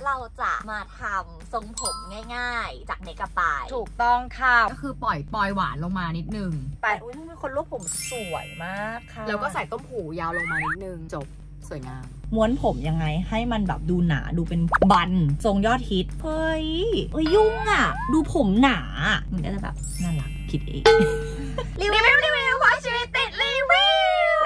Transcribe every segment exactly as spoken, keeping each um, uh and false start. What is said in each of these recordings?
เราจะมาทำทรงผมง่ายๆจากเนกปายถูกต้องค่ะก็คือปล่อยปลอยหวานลงมานิดนึงปายอุ้ยมีคนรวบผมสวยมากค่ะแล้วก็ใส่ต้มหูยาวลงมานิดนึงจบสวยงามม้วนผมยังไงให้มันแบบดูหนาดูเป็นบันทรงยอดฮิตเฮ้ยเอ้ยยุ่งอ่ะดูผมหนามันก็จะแบบน่ารักคิดเองรีวิวรีวิวเพราะชีวิตติดรีวิว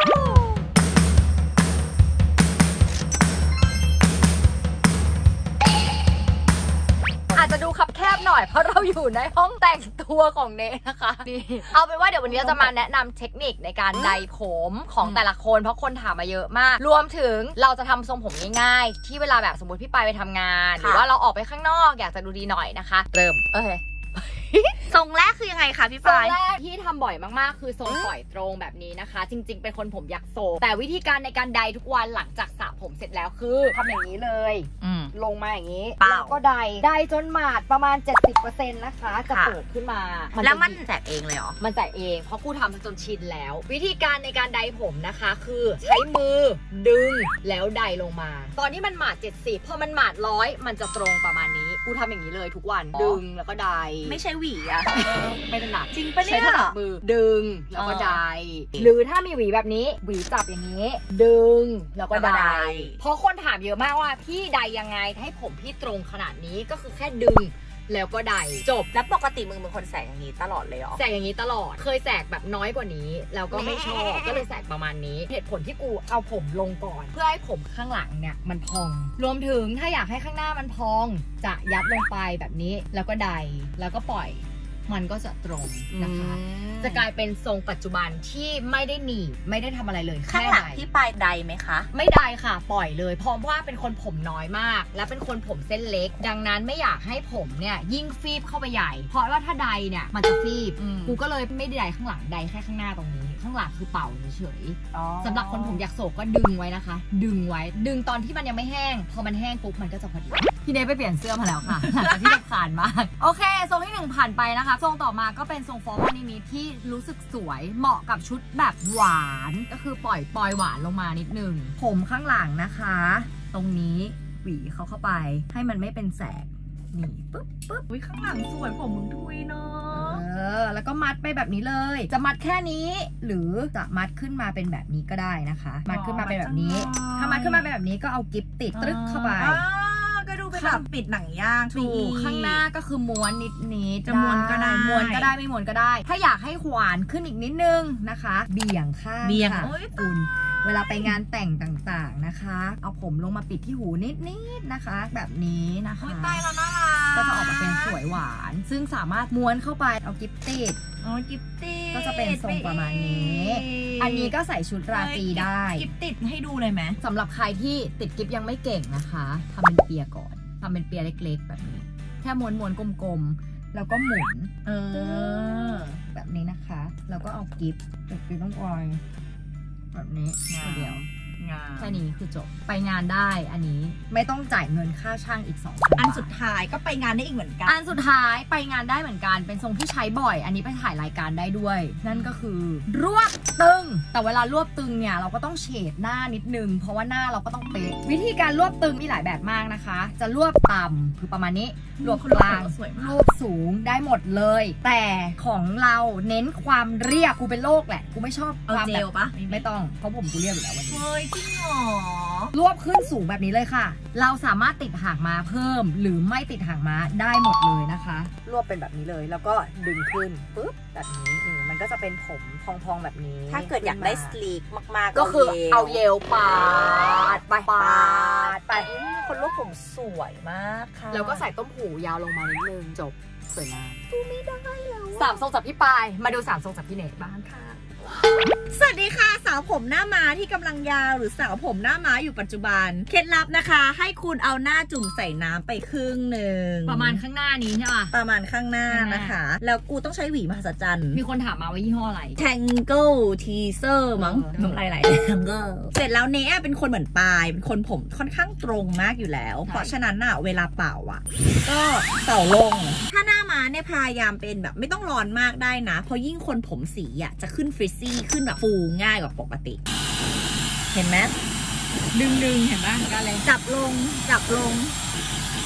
อาจจะดูคับแคบหน่อยเพราะเราอยู่ในห้องแต่งตัวของเนนะคะเอาเป็นว่าเดี๋ยววันนี้เราจะมาแนะนำเทคนิคในการไดผมของแต่ละคนเพราะคนถามมาเยอะมากรวมถึงเราจะทำทรงผมง่ายๆที่เวลาแบบสมมติพี่ปายไปทำงานหรือว่าเราออกไปข้างนอกอยากจะดูดีหน่อยนะคะเริ่มโอเคทรงแรกคือยังไงคะพี่ปายทรงแรกที่ทำบ่อยมากๆคือทรงปล่อยตรงแบบนี้นะคะจริงๆเป็นคนผมยักษ์โศกแต่วิธีการในการไดทุกวันหลังจากสระผมเสร็จแล้วคือทำอย่างนี้เลยลงมาอย่างนี้แล้วก็ไดไดจนหมาดประมาณ เจ็ดสิบเปอร์เซ็นต์ นะคะจะเปิดขึ้นมาแล้วมันแสกเองเลยเหรอมันแสกเองเพราะกูทำจนชินแล้ววิธีการในการไดผมนะคะคือใช้มือดึงแล้วไดลงมาตอนที่มันหมาดเจ็ดสิบพอมันหมาดร้อยมันจะตรงประมาณนี้กูทำอย่างนี้เลยทุกวันดึงแล้วก็ไดไม่ใช่หวีอะไม่ถนัดจริงปะเนี่ยใช้ถนัดมือดึงแล้วก็ไดหรือถ้ามีหวีแบบนี้หวีจับอย่างนี้ดึงแล้วก็ไดเพราะคนถามเยอะมากว่าพี่ไดยังไงให้ผมพี่ตรงขนาดนี้ก็คือแค่ดึงแล้วก็ไดจบแล้วปกติมึงเป็นคนแสกอย่างนี้ตลอดเลยเหรอแสกอย่างนี้ตลอดเคยแสกแบบน้อยกว่านี้แล้วก็ไม่ชอบก็เลยแสกประมาณนี้เหตุผลที่กูเอาผมลงก่อนเพื่อให้ผมข้างหลังเนี่ยมันพองรวมถึงถ้าอยากให้ข้างหน้ามันพองจะยัดลงไปแบบนี้แล้วก็ไดแล้วก็ปล่อยมันก็จะตรงนะคะจะกลายเป็นทรงปัจจุบันที่ไม่ได้หนีบไม่ได้ทำอะไรเลยข้างหลังที่ปลายไดไหมคะไม่ไดค่ะปล่อยเลยเพราะว่าเป็นคนผมน้อยมากและเป็นคนผมเส้นเล็กดังนั้นไม่อยากให้ผมเนี่ยยิ่งฟีบเข้าไปใหญ่เพราะว่าถ้าไดเนี่ยมันจะฟีบกูก็เลยไม่ได้ไดข้างหลังไดแค่ข้างหน้าตรงนี้ข้างหลังคือเป่าเฉยๆสำหรับคนผมอยากโศกก็ดึงไว้นะคะดึงไว้ดึงตอนที่มันยังไม่แห้งพอมันแห้งปุ๊บมันก็จะพอดีพี่เนยไปเปลี่ยนเสื้อมาแล้วค่ะหลังจากที่รำคาญมากโอเคทรงที่หนึ่งผ่านไปนะคะทรงต่อมาก็เป็นทรงฟอร์มนิมิตที่รู้สึกสวยเหมาะกับชุดแบบหวานก็คือปล่อยปลอยหวานลงมานิดนึงผมข้างหลังนะคะตรงนี้หวีเขาเข้าไปให้มันไม่เป็นแสกนี่ปึ๊บปึ๊บอุ้ยข้างหลังสวยผมมึงทุยเนาะเออแล้วก็มัดไปแบบนี้เลยจะมัดแค่นี้หรือจะมัดขึ้นมาเป็นแบบนี้ก็ได้นะคะมัดขึ้นมาเป็นแบบนี้ถ้ามัดขึ้นมาเป็นแบบนี้ก็เอากิ๊บติดตรึกเข้าไปก็ดูเป็นแบบปิดหนังย่างถูกข้างหน้าก็คือม้วนนิดนิดจะม้วนก็ได้ม้วนก็ได้ไม่ม้วนก็ได้ถ้าอยากให้หวานขึ้นอีกนิดนึงนะคะเบี่ยงข้างเบี่ยงคุณเวลาไปงานแต่งต่างๆนะคะเอาผมลงมาปิดที่หูนิดๆนะคะแบบนี้นะคะใต้แล้วน่ารักก็จะออกมาเป็นสวยหวานซึ่งสามารถม้วนเข้าไปเอากิ๊บติดอ๋อกิ๊บติดก็จะเป็นทรงประมาณนี้อันนี้ก็ใส่ชุดราตรีได้กิ๊บติดให้ดูเลยไหมสำหรับใครที่ติดกิ๊บยังไม่เก่งนะคะทำเป็นเปียก่อนทำเป็นเปียเล็กๆแบบนี้แค่ม้วนๆกลมๆแล้วก็หมุนเออแบบนี้นะคะแล้วก็เอากิ๊บติดกิ๊บต้องออยแบบนี้เดียวแค่นี้คือจบไปงานได้อันนี้ไม่ต้องจ่ายเงินค่าช่างอีกสองพันบาทอันสุดท้ายก็ไปงานได้อีกเหมือนกันอันสุดท้ายไปงานได้เหมือนกันเป็นทรงที่ใช้บ่อยอันนี้ไปถ่ายรายการได้ด้วยนั่นก็คือรวบตึงแต่เวลารวบตึงเนี่ยเราก็ต้องเฉดหน้านิดนึงเพราะว่าหน้าเราก็ต้องเป๊ะวิธีการรวบตึงมีหลายแบบมากนะคะจะรวบต่ำคือประมาณนี้รวบกลางรวบสูงได้หมดเลยแต่ของเราเน้นความเรียบกูเป็นโรคแหละกูไม่ชอบความแบบไม่ต้องเพราะผมกูเรียบอยู่แล้ววันนี้จริงเหรอรวบขึ้นสูงแบบนี้เลยค่ะเราสามารถติดหางม้าเพิ่มหรือไม่ติดหางม้าได้หมดเลยนะคะรวบเป็นแบบนี้เลยแล้วก็ดึงขึ้นปุ๊บแบบนี้นี่มันก็จะเป็นผมพองๆแบบนี้ถ้าเกิดอยากได้สลีกมากๆก็คือเอาเยลปาดไปปาดไปคนรวบผมสวยมากค่ะแล้วก็ใส่ต้มหูยาวลงมานิดนึงจบสวยงามดูไม่ได้แล้วสามทรงจากพี่ปายมาดูสามทรงจากพี่เนทบ้างค่ะสวัสดีค่ะสาวผมหน้าม้าที่กำลังยาวหรือสาวผมหน้าม้าอยู่ปัจจุบันเคล็ดลับนะคะให้คุณเอาหน้าจุ่มใส่น้ำไปครึ่งหนึ่งประมาณข้างหน้านี้ใช่ป่ะประมาณข้างหน้านะคะแล้วกูต้องใช้หวีมหัศจรรย์มีคนถามมาว่ายี่ห้ออะไร Tangle Teaser มั้งน้ำลายไหล Tangle เสร็จแล้วเนี้ยเป็นคนเหมือนปลายเป็นคนผมค่อนข้างตรงมากอยู่แล้วเพราะฉะนั้นน่ะเวลาเป่าอ่ะก็เป่าลงถ้าหน้าม้าเนี่ยพยายามเป็นแบบไม่ต้องร้อนมากได้นะเพราะยิ่งคนผมสีอ่ะจะขึ้นฟริซซี่ขึ้นแบบฟูง่ายกว่าปกติเห็นไหมดึงดึงเห็นไหมก็เลยจับลงจับลง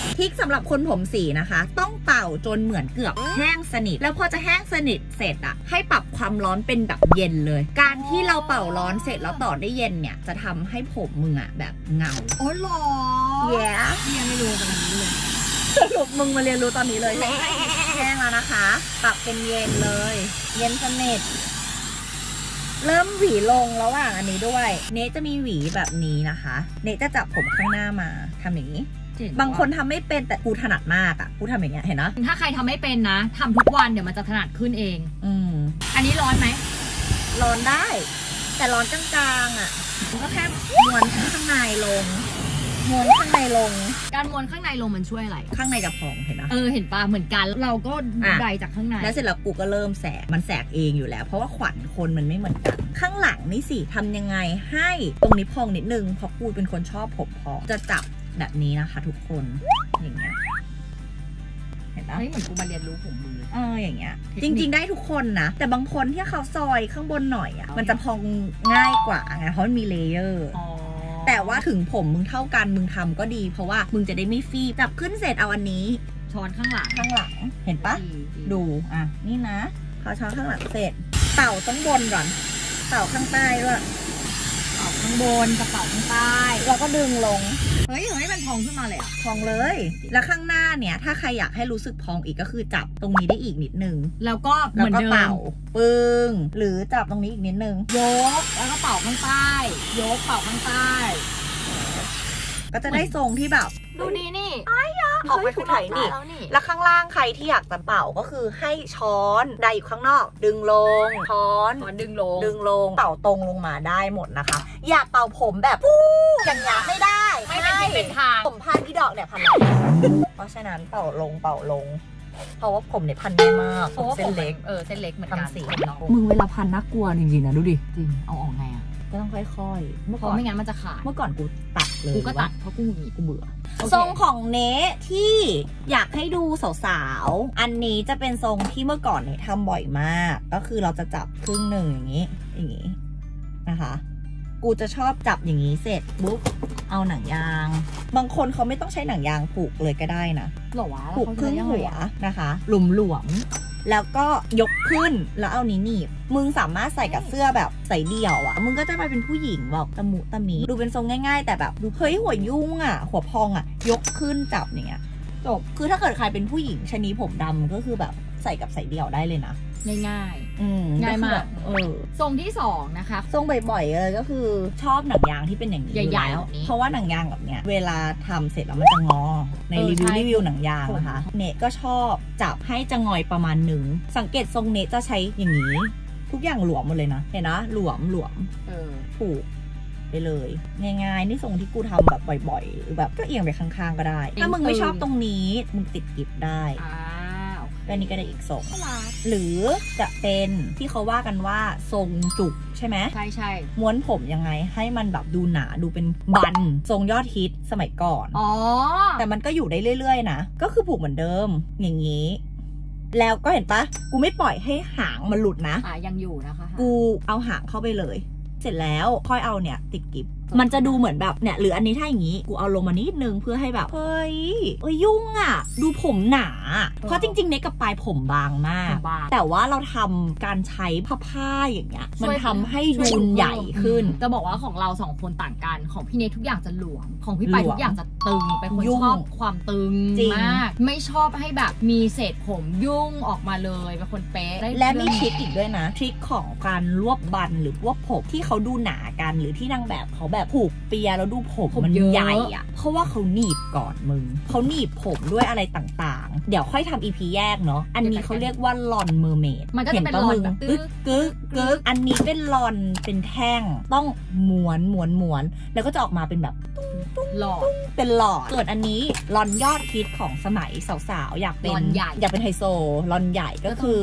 ทริคสำหรับคนผมสีนะคะต้องเป่าจนเหมือนเกือบแห้งสนิทแล้วพอจะแห้งสนิทเสร็จอ่ะให้ปรับความร้อนเป็นแบบเย็นเลยการที่เราเป่าร้อนเสร็จแล้วต่อได้เย็นเนี่ยจะทำให้ผมมึงอ่ะแบบเงาโอ้หรอแย่ยังไม่รู้ตอนนี้เลยสรุปมึงมาเรียนรู้ตอนนี้เลยแห้งแล้วนะคะปรับเป็นเย็นเลยเย็นสนิทเริ่มหวีลงระหว่างอันนี้ด้วยเนจะมีหวีแบบนี้นะคะเนจะจับผมข้างหน้ามาทำอย่างนี้บางคนทำไม่เป็นแต่กูถนัดมากอ่ะกูทำอย่างเงี้ยเห็นนะถ้าใครทำไม่เป็นนะทำทุกวันเดี๋ยวมันจะถนัดขึ้นเองอืมอันนี้ร้อนไหมร้อนได้แต่ร้อนกลางๆอ่ะมันก็แค่ม้วนข้างในลงม้วนข้างในลงการม้วนข้างในลงมันช่วยอะไรข้างในจะพองเห็นนะเออเห็นปะเหมือนกันเราก็ไดจากข้างในแล้วเสร็จแล้วกูก็เริ่มแสกมันแสกเองอยู่แล้วเพราะว่าขวัญคนมันไม่เหมือนกันข้างหลังนี่สิทำยังไงให้ตรงนี้พองนิดนึงเพราะกูเป็นคนชอบผมพองจะจับแบบนี้นะคะทุกคนอย่างเงี้ยเห็นปะเฮ้ยเหมือนกูมาเรียนรู้ผมมือเอออย่างเงี้ยจริงๆได้ทุกคนนะแต่บางคนที่เขาซอยข้างบนหน่อยอ่ะมันจะพองง่ายกว่าไงเพราะมันมีเลเยอร์แต่ว่าถึงผมมึงเท่ากันมึงทำก็ดีเพราะว่ามึงจะได้ไม่ฟีบจับขึ้นเสร็จเอาอันนี้ช้อนข้างหลังข้างหลังเห็นปะดูอ่ะนี่นะพอช้อนข้างหลังเสร็จเป่าต้องบนก่อนเป่าข้างใต้ด้วยเป่าข้างบนกระเป๋าข้างใต้แล้วก็ดึงลงเฮ้ยเฮ้ยมันพองขึ้นมาเลยอ่ะพองเลยแล้วข้างหน้าเนี่ยถ้าใครอยากให้รู้สึกพองอีกก็คือจับตรงนี้ได้อีกนิดนึงแล้วก็เหมือนเดิมเป่าปึ้งหรือจับตรงนี้อีกนิดนึงยกแล้วก็เป่าข้างใต้ยกเป่าข้างใต้ก็จะได้ทรงที่แบบดูนี่นี่ไอ้ยะออกไปทุกไถนี่แล้วข้างล่างใครที่อยากจะเป่าก็คือให้ช้อนได้อยู่ข้างนอกดึงลงช้อนดึงลงดึงลงเป่าตรงลงมาได้หมดนะคะอยากเป่าผมแบบอย่างนี้ไม่ได้ไม่เป็นที่เป็นทางผมพันที่ดอกเนี่ยพันเพราะฉะนั้นเป่าลงเป่าลงเพราะว่าผมเนี่ยพันได้มากผมเส้นเล็กเออเส้นเล็กเหมือนกันสีมึงเวลาพันน่ากลัวจริงๆนะดูดิจริงเอาออกไงอะก็ต้องค่อยๆเมื่อก่อนไม่งั้นมันจะขาดเมื่อก่อนกูตัดเลยกูก็ตัดเพราะกูหนีกูเบื่อทรงของเนที่อยากให้ดูสาวๆอันนี้จะเป็นทรงที่เมื่อก่อนเนี่ยทำบ่อยมากก็คือเราจะจับครึ่งหนึ่งอย่างนี้อย่างนี้นะคะกูจะชอบจับอย่างนี้เสร็จปุ๊บเอาหนังยางบางคนเขาไม่ต้องใช้หนังยางผูกเลยก็ได้นะหรอวะผูกครึ่งหัวนะคะหลวมๆแล้วก็ยกขึ้นแล้วเอานี้หนีบมึงสามารถใส่กับเสื้อแบบใส่เดี่ยวอ่ะมึงก็จะไปเป็นผู้หญิงแบบตะมุตะมีดูเป็นทรงง่ายๆแต่แบบดูเฮ้ยหัวยุ่งอ่ะหัวพองอ่ะยกขึ้นจับอย่างเงี้ยจบคือถ้าเกิดใครเป็นผู้หญิงชนีผมดำก็คือแบบใส่กับใส่เดี่ยวได้เลยนะง่ายๆง่ายมากเออทรงที่สองนะคะทรงบ่อยๆเลยก็คือชอบหนังยางที่เป็นอย่างนี้ใหญ่ๆแบบนี้เพราะว่าหนังยางแบบเนี้ยเวลาทำเสร็จแล้วมันจะงอในรีวิวรีวิวหนังยางนะคะเนทก็ชอบจับให้จะงอยประมาณหนึ่งสังเกตทรงเนทจะใช้อย่างนี้ทุกอย่างหลวมหมดเลยนะเห็นนะหลวมหลวมผูกไปเลยง่ายๆนี่ทรงที่กูทำแบบบ่อยๆหรือแบบก็เอียงไปข้างๆก็ได้ถ้ามึงไม่ชอบตรงนี้มึงติดกิบได้อันนี้ก็ได้อีกทรงหรือจะเป็นที่เขาว่ากันว่าทรงจุกใช่ไหมใช่ใช่ม้วนผมยังไงให้มันแบบดูหนาดูเป็นบันทรงยอดฮิตสมัยก่อนอ๋อแต่มันก็อยู่ได้เรื่อยๆนะก็คือผูกเหมือนเดิมอย่างนี้แล้วก็เห็นปะกูไม่ปล่อยให้หางมันหลุดนะอ่ะยังอยู่นะคะกูเอาหางเข้าไปเลยเสร็จแล้วค่อยเอาเนี่ยติดกิบมันจะดูเหมือนแบบเนี่ยหรืออันนี้ถ้าอย่างนี้กูเอาลงมานิดนึงเพื่อให้แบบเฮ้ยเอ้ยยุ่งอ่ะดูผมหนาเพราะจริงๆเน็กกับปลายผมบางมากแต่ว่าเราทำการใช้ผ้าผ้าอย่างเงี้ยมันทำให้ดูใหญ่ขึ้นจะบอกว่าของเราสองคนต่างกันของพี่เนททุกอย่างจะหลวมของพี่ปลายทุกอย่างจะตึงเป็นคนชอบความตึงมากไม่ชอบให้แบบมีเศษผมยุ่งออกมาเลยเป็นคนเป๊ะและมีทริคอีกด้วยนะทริคของการรวบบันหรือรวบผมที่เขาดูหนากันหรือที่นางแบบเขาแบบผูกเปียแล้วดูผมมันใหญ่อะเพราะว่าเขาหนีบก่อนมึงเขาหนีบผมด้วยอะไรต่างๆเดี๋ยวค่อยทำอีพีแยกเนาะอันนี้เขาเรียกว่าลอนเมอร์เมดมันก็จะเป็นลอนแบบกึกกึกกึกอันนี้เป็นลอนเป็นแท่งต้องม้วนม้วนม้วนแล้วก็จะออกมาเป็นแบบหลอดเป็นหลอดเกิดอันนี้ลอนยอดฮิตของสมัยสาวๆอยากเป็นอยากเป็นไฮโซลอนใหญ่ก็คือ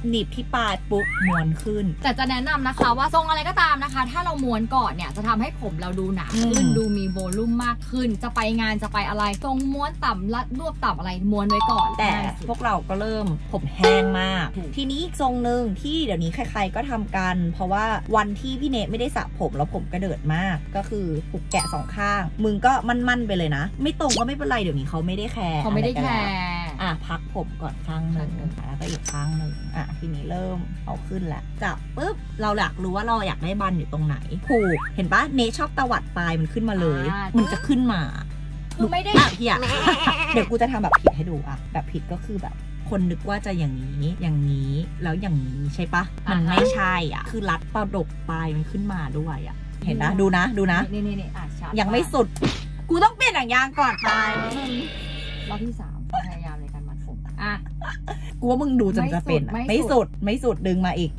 หนีบที่ปลายปุ๊บม้วนขึ้นแต่จะแนะนำนะคะว่าทรงอะไรก็ตามนะคะถ้าเราม้วนก่อนเนี่ยจะทำให้ผมเราดูหนาขึ้นดูมีโวลุ่มมากขึ้นจะไปงานจะไปอะไรทรงม้วนต่ำรัดรวบต่ำอะไรม้วนไว้ก่อนแต่พวกเราก็เริ่มผมแห้งมากทีนี้อีกทรงหนึ่งที่เดี๋ยวนี้ใครๆก็ทำกันเพราะว่าวันที่พี่เนทไม่ได้สระผมแล้วผมกระเดิดมากก็คือผูกแกะสองข้างมึงก็มั่นๆไปเลยนะไม่ตรงก็ไม่เป็นไรเดี๋ยวนี้เขาไม่ได้แคร์เขาไม่ได้แคร์อ่ะพักผมก่อนข้างหนึ่งแล้วก็อีกข้างหนึ่งอ่ะทีนี้เริ่มเอาขึ้นแล้วจับปุ๊บเราอยากรู้ว่าเราอยากได้บันอยู่ตรงไหนผูกเห็นปะเนทชอบตวัดปลายมันขึ้นมาเลยมันจะขึ้นมาคือไม่ได้อ่ะพี่อ่ะเดี๋ยวกูจะทำแบบผิดให้ดูอ่ะแบบผิดก็คือแบบคนนึกว่าจะอย่างนี้อย่างนี้แล้วอย่างนี้ใช่ปะมันไม่ใช่อ่ะคือรัดปลาดกปลายมันขึ้นมาด้วยอ่ะเห็นนะดูนะดูนะนี่นี่นี่อ่ะชัดยังไม่สุดกูต้องเปลี่ยนหนังยางก่อนปลายรอบที่สามพยายามในการมัดผมอ่ะกูว่ามึงดูจนจะเป็นไม่สุดไม่สุดดึงมาอีก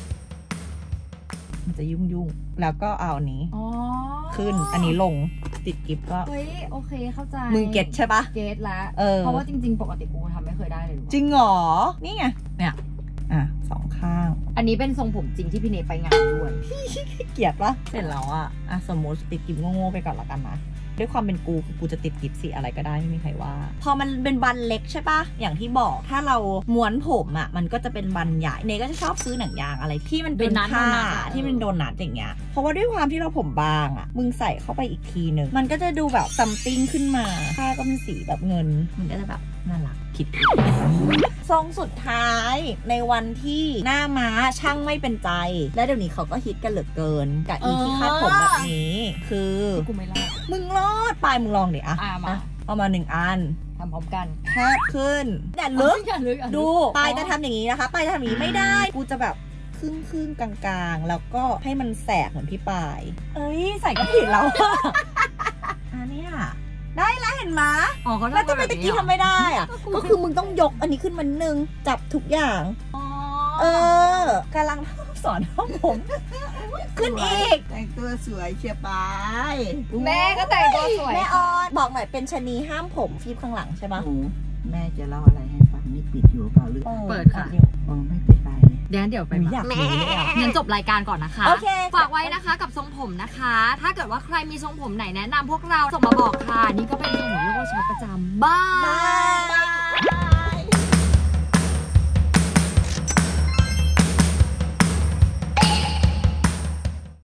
มันจะยุ่งยุ่งแล้วก็เอาอันนี้ขึ้นอันนี้ลงติดกิ๊บก็เฮ้ยโอเคเข้าใจมึงเก็ตใช่ปะเก็ตแล้วเพราะว่าจริงๆปกติกูทำไม่เคยได้เลยจริงเหรอนี่ไงเนี่ยอ่ะสองข้างอันนี้เป็นทรงผมจริงที่พี่เนทไปงานด้วยพี่เกลียดปะเสร็จแล้วอ่ะอ่ะสมมติติดกิ๊บโง่ๆไปก่อนละกันนะด้วยความเป็นกูกูจะติดกิ๊บสีอะไรก็ได้ไม่มีใครว่าพอมันเป็นบันเล็กใช่ปะอย่างที่บอกถ้าเราม้วนผมอ่ะมันก็จะเป็นบันใหญ่เนก็จะชอบซื้อหนังยางอะไรที่มันเป็นผ้าที่มันโดนนัดอย่างเงี้ยเพราะว่าด้วยความที่เราผมบางอ่ะมึงใส่เข้าไปอีกทีนึงมันก็จะดูแบบซัมติงขึ้นมาผ้าก็เป็นสีแบบเงินมันก็จะแบบน่ารักคิดทรงสุดท้ายในวันที่หน้าม้าช่างไม่เป็นใจและเดี๋ยวนี้เขาก็ฮิตกันเหลือเกินกับอีที่คาดผมแบบนี้คือกูไม่รอดมึงรอดปลายมึงลองดิอะเอามาหนึ่งอันทำพร้อมกันแคบขึ้นอย่าลึกดูปลายจะทำอย่างนี้นะคะปลายจะทำอย่างนี้ไม่ได้กูจะแบบครึ่งครึ่งกลางๆแล้วก็ให้มันแสกเหมือนพี่ปลายเอ้ยใส่ก็ผิดแล้วอันนี้ได้แล้วเห็นไหมอ๋อเขาแล้วทำไมตะกี้ทำไม่ได้อ่ะก็คือมึงต้องยกอันนี้ขึ้นมาหนึ่งจับทุกอย่างเออกำลังสอนห้องผมขึ้นอีกแต่งตัวสวยเชียร์ไปแม่ก็แต่งตัวสวยแม่ออนบอกหน่อยเป็นชะนีห้ามผมฟีบข้างหลังใช่ปะแม่จะเล่าอะไรให้ฟังนี่ปิดอยู่เปล่าหรือเปิดค่ะอ๋อไม่เป็นไรเดี๋ยวเดี๋ยวไปอยากรู้เลยอ่ะงั้นจบรายการก่อนนะคะ okay. ฝากไว้นะคะกับทรงผมนะคะถ้าเกิดว่าใครมีทรงผมไหนแนะนำพวกเราส่งมาบอกค่ะนี่ก็เป็นทรงผมเรียกว่าใช้ประจำบ้า